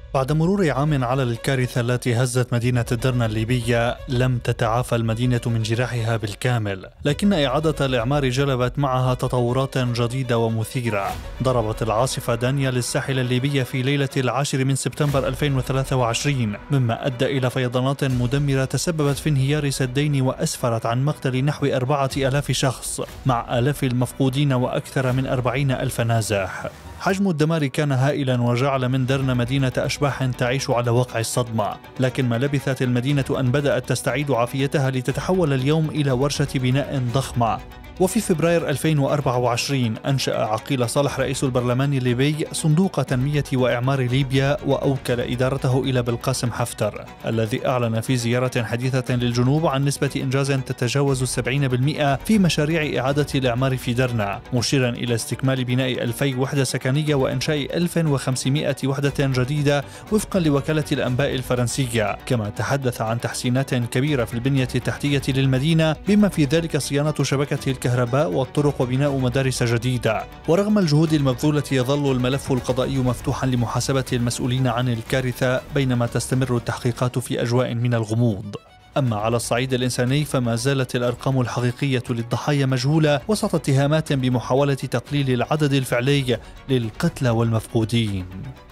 بعد مرور عام على الكارثة التي هزت مدينة درنا الليبية، لم تتعافى المدينة من جراحها بالكامل، لكن إعادة الإعمار جلبت معها تطورات جديدة ومثيرة. ضربت العاصفة دانيال الساحل الليبي في ليلة 10 من سبتمبر 2023، مما أدى إلى فيضانات مدمرة تسببت في انهيار سدين وأسفرت عن مقتل نحو 4000 شخص، مع آلاف المفقودين وأكثر من 40,000 نازح. حجم الدمار كان هائلا وجعل من درنا مدينة أشباح تعيش على وقع الصدمة، لكن ما لبثت المدينة أن بدأت تستعيد عافيتها لتتحول اليوم إلى ورشة بناء ضخمة. وفي فبراير 2024 أنشأ عقيل صالح رئيس البرلمان الليبي صندوق تنمية وإعمار ليبيا، وأوكل إدارته إلى بالقاسم حفتر، الذي أعلن في زيارة حديثة للجنوب عن نسبة إنجاز تتجاوز 70% في مشاريع إعادة الإعمار في درنا، مشيرا إلى استكمال بناء 2000 وحدة سكنية وإنشاء 1500 وحدة جديدة وفقا لوكالة الأنباء الفرنسية. كما تحدث عن تحسينات كبيرة في البنية التحتية للمدينة، بما في ذلك صيانة شبكة الكهرباء والطرق وبناء مدارس جديدة. ورغم الجهود المبذولة يظل الملف القضائي مفتوحا لمحاسبة المسؤولين عن الكارثة، بينما تستمر التحقيقات في أجواء من الغموض. أما على الصعيد الإنساني فما زالت الأرقام الحقيقية للضحايا مجهولة، وسط اتهامات بمحاولة تقليل العدد الفعلي للقتلى والمفقودين.